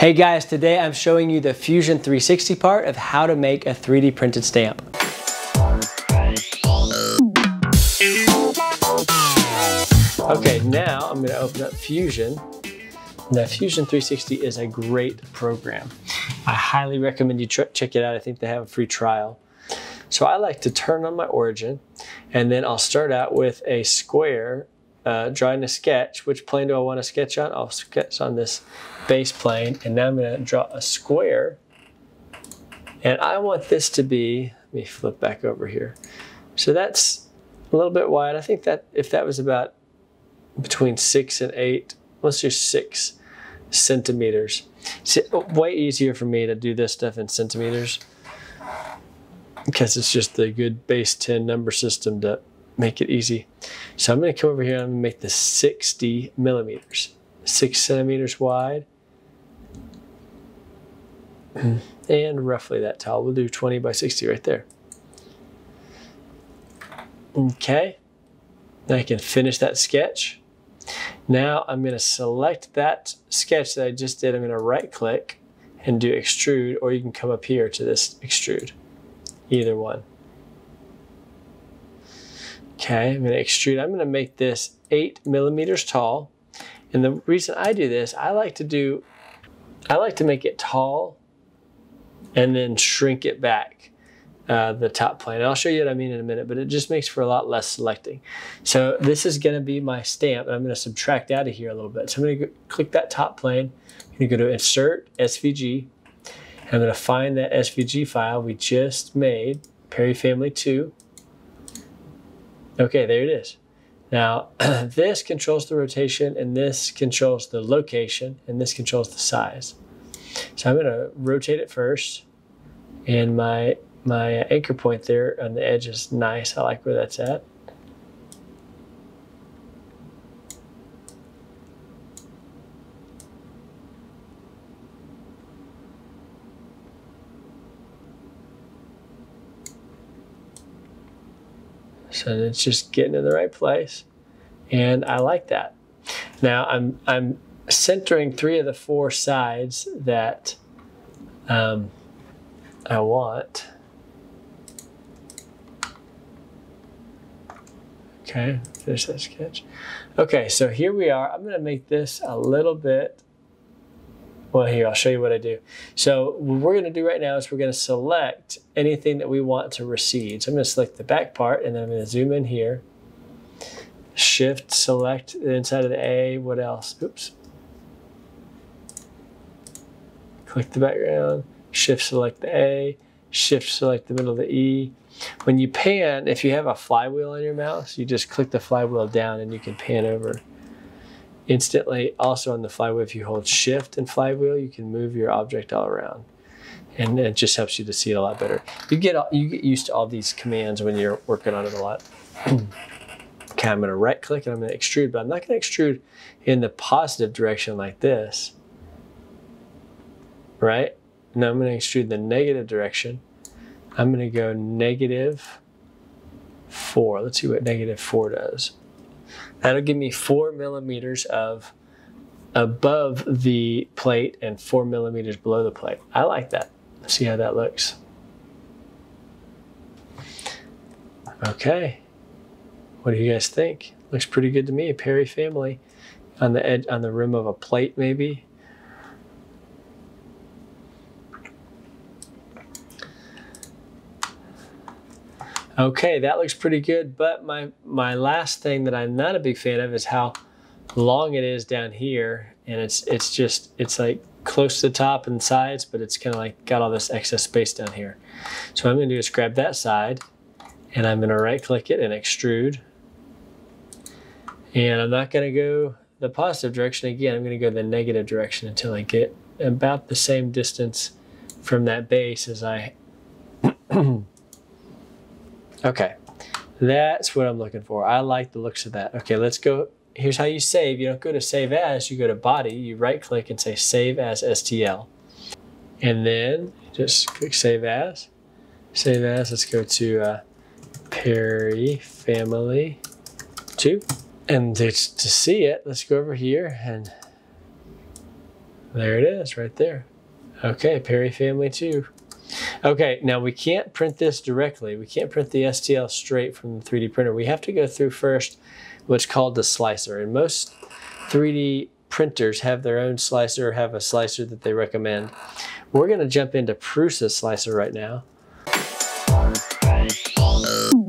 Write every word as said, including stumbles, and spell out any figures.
Hey guys, today I'm showing you the Fusion three sixty part of how to make a three D printed stamp. Okay, now I'm going to open up Fusion. Now Fusion three sixty is a great program. I highly recommend you check it out. I think they have a free trial. So I like to turn on my origin, and then I'll start out with a square, uh, drawing a sketch. Which plane do I want to sketch on? I'll sketch on this base plane, and now I'm going to draw a square. And I want this to be, let me flip back over here. So that's a little bit wide. I think that if that was about between six and eight, let's do six centimeters. It's way easier for me to do this stuff in centimeters because it's just the good base ten number system to make it easy. So I'm going to come over here and I'm going to make this sixty millimeters, six centimeters wide, and roughly that tall. We'll do twenty by sixty right there. Okay, now I can finish that sketch. Now I'm going to select that sketch that I just did. I'm going to right click and do extrude, or you can come up here to this extrude, either one. Okay, I'm going to extrude. I'm going to make this eight millimeters tall. And the reason I do this, I like to do, I like to make it tall and then shrink it back, uh, the top plane. I'll show you what I mean in a minute, but it just makes for a lot less selecting. So this is going to be my stamp, and I'm going to subtract out of here a little bit. So I'm going to click that top plane. I'm going to go to Insert, S V G. I'm going to find that S V G file we just made, Perry Family two. Okay, there it is. Now, this controls the rotation, and this controls the location, and this controls the size. So I'm going to rotate it first, and my, my anchor point there on the edge is nice. I like where that's at. So it's just getting in the right place, and I like that. Now I'm I'm centering three of the four sides that um, I want. Okay, finish that sketch. Okay, so here we are. I'm going to make this a little bit. Well, here, I'll show you what I do. So what we're going to do right now is we're going to select anything that we want to recede. So I'm going to select the back part, and then I'm going to zoom in here. Shift, select the inside of the A. What else? Oops. Click the background. Shift, select the A. Shift, select the middle of the E. When you pan, if you have a flywheel on your mouse, you just click the flywheel down, and you can pan over instantly. Also on the flywheel, if you hold shift and flywheel, you can move your object all around, and it just helps you to see it a lot better. You get you get used to all these commands when you're working on it a lot. Okay, I'm going to right click and I'm going to extrude, but I'm not going to extrude in the positive direction like this, right? Now I'm going to extrude the negative direction. I'm going to go negative four. Let's see what negative four does. That'll give me four millimeters of above the plate and four millimeters below the plate. I like that. Let's see how that looks. Okay. What do you guys think? Looks pretty good to me. Perry Family on the edge, on the rim of a plate, maybe. Okay, that looks pretty good, but my, my last thing that I'm not a big fan of is how long it is down here, and it's it's just, it's like close to the top and sides, but it's kind of like got all this excess space down here. So what I'm going to do is grab that side, and I'm going to right click it and extrude. And I'm not going to go the positive direction again, I'm going to go the negative direction until I get about the same distance from that base as I... Okay, that's what I'm looking for. I like the looks of that. Okay, let's go. Here's how you save. You don't go to Save As, you go to Body, you right click and say Save As S T L. And then just click Save As. Save As, let's go to uh, Perry Family two. And to, to see it, let's go over here and There it is, right there. Okay, Perry family two. Okay, now we can't print this directly. We can't print the S T L straight from the three D printer. We have to go through first what's called the slicer. And most three D printers have their own slicer, have a slicer that they recommend. We're gonna jump into Prusa slicer right now.